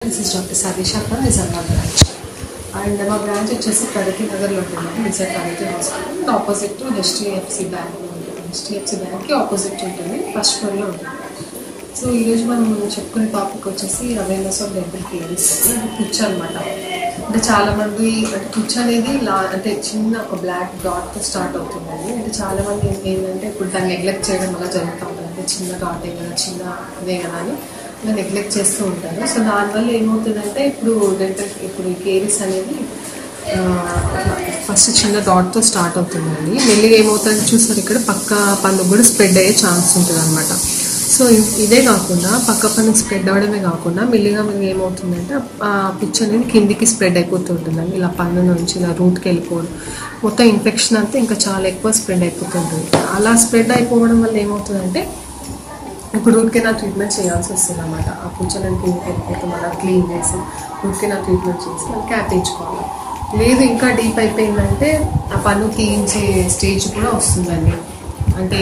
This is Dr. Sadisha from Hyderabad branch. And my branch వచ్చేసి ప్రగతి నగర్లో ఉంటుంది. నిజర్ Pragati hospital opposite to HDFC bank ఉంటుంది. HDFC బ్యాంక్కి ఆపోజిట్ ఉంటుంది, ఫస్ట్ ఫ్లోర్లో ఉంటుంది. సో ఈరోజు మనం చెప్పుకునే టాపిక్ వచ్చేసి అవేర్నెస్ ఆఫ్ డెంటల్ కేర్స్. అది పుచ్చు అనమాట. అంటే చాలామంది అంటే పుచ్చు అనేది అంటే చిన్న ఒక బ్లాక్ డాట్తో స్టార్ట్ అవుతుందండి. అంటే చాలామంది ఏంటంటే ఇప్పుడు దాన్ని నెగ్లెక్ట్ చేయడం వల్ల జరుగుతూ ఉంటుంది. అంటే చిన్న డాటే కదా, చిన్న ఇదే కదా అని నెగ్లెక్ట్ చేస్తూ ఉంటారు. సో దానివల్ల ఏమవుతుందంటే ఇప్పుడు ఈ కేరీస్ అనేది ఫస్ట్ చిన్న డాట్తో స్టార్ట్ అవుతుందండి. మెల్లిగా ఏమవుతుందని చూసారు ఇక్కడ పక్క పన్ను కూడా స్ప్రెడ్ అయ్యే ఛాన్స్ ఉంటుంది అనమాట. సో ఇదే కాకుండా పక్క పన్నుకి స్ప్రెడ్ అవ్వడమే కాకుండా మెల్లిగా మనకి ఏమవుతుందంటే ఆ పుచ్చు అనేది కిందికి స్ప్రెడ్ అయిపోతూ ఉంటుందండి. ఇలా పన్ను నుంచి ఇలా రూట్కి వెళ్ళిపోవడం, మొత్తం ఇన్ఫెక్షన్ అంతా ఇంకా చాలా ఎక్కువ స్ప్రెడ్ అయిపోతుంటుంది. అలా స్ప్రెడ్ అయిపోవడం వల్ల ఏమవుతుందంటే ఇప్పుడు రూట్ కెనాల్ ట్రీట్మెంట్ చేయాల్సి వస్తుంది అనమాట. ఆ పుచ్చలను కిందకి వెళ్ళిపోతే మళ్ళీ క్లీన్ చేసి రూట్ కెనాల్ ట్రీట్మెంట్ చేసి మనం క్యాప్ వేయించుకోవాలి. లేదు ఇంకా డీప్ అయిపోయిందంటే ఆ పన్ను తీయించే స్టేజ్ కూడా వస్తుందండి. అంటే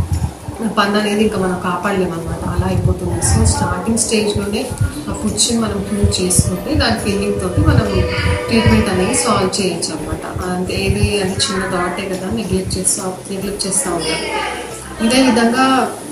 పన్ను అనేది ఇంకా మనం కాపాడలేము అనమాట, అలా అయిపోతుంది. సో స్టార్టింగ్ స్టేజ్లోనే ఆ పుచ్చిని మనం క్లీన్ చేసుకుంటే దాని ఫీలింగ్ తోటి మనం ట్రీట్మెంట్ అనేది సాల్వ్ చేయొచ్చు అనమాట. అంటే ఏది అంటే చిన్న డాటే కదా నెగ్లెక్ట్ చేస్తూ ఉంటారు. ఇదే విధంగా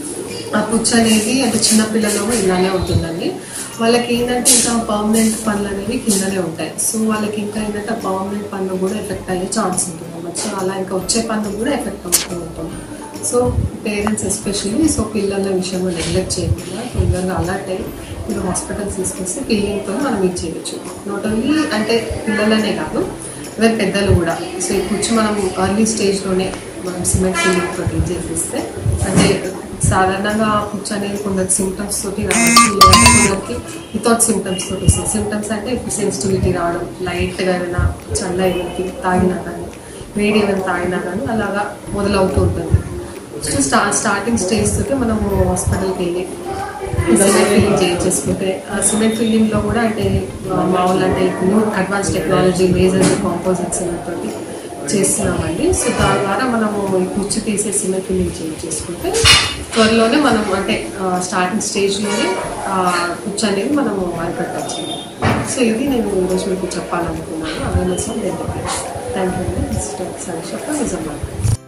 ఆ పుచ్చు అనేది అంటే చిన్నపిల్లలు ఇలానే ఉంటుందండి. వాళ్ళకి ఏంటంటే ఇంకా పర్మనెంట్ పనులు అనేవి కిందనే ఉంటాయి. సో వాళ్ళకి ఇంకా ఏంటంటే ఆ పర్మనెంట్ పన్ను కూడా ఎఫెక్ట్ అయ్యే ఛాన్స్ ఉంటుంది అన్నమాట. సో అలా ఇంకా వచ్చే పన్ను కూడా ఎఫెక్ట్ అవుతూ ఉంటుంది. సో పేరెంట్స్ ఎస్పెషల్లీ సో పిల్లల విషయంలో నెగ్లెక్ట్ చేయకుండా తొందరగా అలర్ట్ అయ్యి మీరు హాస్పిటల్స్ తీసుకొస్తే ఫీలింగ్తో మనం ఇది చేయొచ్చు. నాట్ ఓన్లీ అంటే పిల్లలనే కాదు, ఈవెన్ పెద్దలు కూడా. సో ఈ పుచ్చు మనం ఎర్లీ స్టేజ్లోనే మనం సిమెంట్ ఫీలింగ్ తోటి చేసేస్తే అంటే సాధారణంగా పుచ్చు అనేది కొందరికి సిమ్టమ్స్ తోటి రావచ్చు, లేదా కొందరికి వితౌట్ సిమ్టమ్స్ తోటి వస్తుంది. సిమ్టమ్స్ అంటే ఇప్పుడు సెన్సిటివిటీ రావడం, లైట్గా ఏదైనా చల్ల ఏమైనా తాగినా కానీ వేడి ఏమైనా తాగినా కానీ అలాగా మొదలవుతూ ఉంటుంది. సో స్టార్టింగ్ స్టేజ్ తోటి మనము హాస్పిటల్కి వెళ్ళి సిమెంట్ ఫిల్లింగ్ చేయించేసుకుంటే ఆ సిమెంట్ ఫిల్లింగ్లో కూడా అంటే మామూలు అంటే new advance technology laser composites తోటి చేస్తున్నామండి. సో దాని ద్వారా మనము ఈ పుచ్చు తీసే సిమెంట్ ఫిల్లింగ్ చేసుకుంటే త్వరలోనే మనం అంటే స్టార్టింగ్ స్టేజ్లోనే పుచ్చు అనేది మనము అరికట్టచ్చు. సో ఇది నేను ఈరోజు మీకు చెప్పాలనుకున్నాను. Awareness of dental cares. Thank you అండి. మిస్టర్ సరీష్ నిజామాబాద్.